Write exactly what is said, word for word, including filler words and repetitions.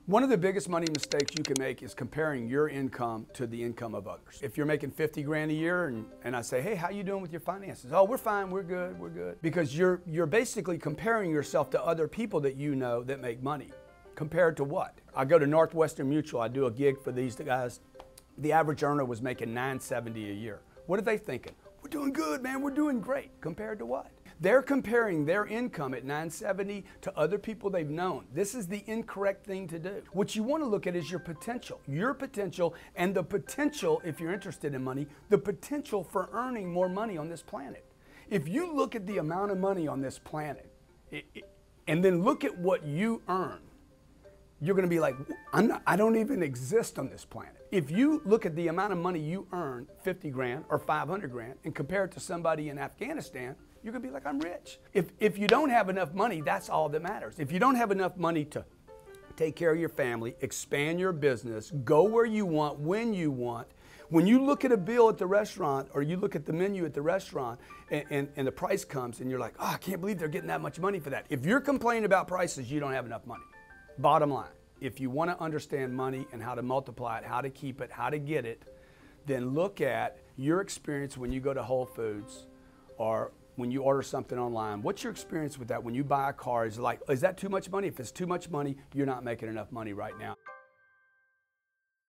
One of the biggest money mistakes you can make is comparing your income to the income of others. If you're making fifty grand a year and, and I say, hey, how you doing with your finances? Oh, we're fine, we're good, we're good. Because you're, you're basically comparing yourself to other people that you know that make money. Compared to what? I go to Northwestern Mutual, I do a gig for these guys. The average earner was making nine seventy a year. What are they thinking? We're doing good, man, we're doing great. Compared to what? They're comparing their income at nine seventy to other people they've known. This is the incorrect thing to do. What you want to look at is your potential. Your potential and the potential, if you're interested in money, the potential for earning more money on this planet. If you look at the amount of money on this planet it, it, and then look at what you earn, you're going to be like, I'm not, I don't even exist on this planet. If you look at the amount of money you earn, fifty grand or five hundred grand, and compare it to somebody in Afghanistan, you're going to be like, I'm rich. If, if you don't have enough money, that's all that matters. If you don't have enough money to take care of your family, expand your business, go where you want, when you want, when you look at a bill at the restaurant or you look at the menu at the restaurant and, and, and the price comes and you're like, oh, I can't believe they're getting that much money for that. If you're complaining about prices, you don't have enough money. Bottom line, if you want to understand money and how to multiply it, how to keep it, how to get it, then look at your experience when you go to Whole Foods or when you order something online. What's your experience with that? When you buy a car, is it like, is that too much money? If it's too much money, you're not making enough money right now.